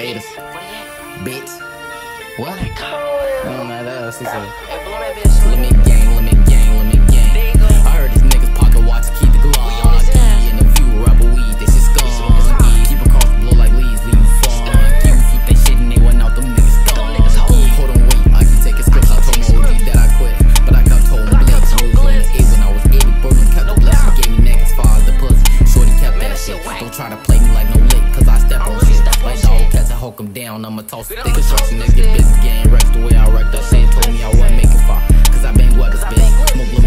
haters. Bitch. What? No, that else. He said, let me gang, let me gang, let me gang. I heard these niggas pocket watch keep the glove. In the view, rubber weed, they shit skunk. Keep across the blow like leaves, leave you fun. You keep that shit and they went out, them niggas gone. Hold on, wait, I can take a script. I told my OG that I quit, but I got told my blitz. I was on the 8 when I was 80, bro, them kept the blitz. He gave me neck as far as the pussy. Shorty kept that shit. Don't try to play me like no lick, cause I step on shit. Like dog cats, I hulk them down, I'ma toss it. Construction niggas get busy getting wrecked the way I wrecked that shit. Told me I wasn't making fire, cause I bang weapons, bitch. Smoke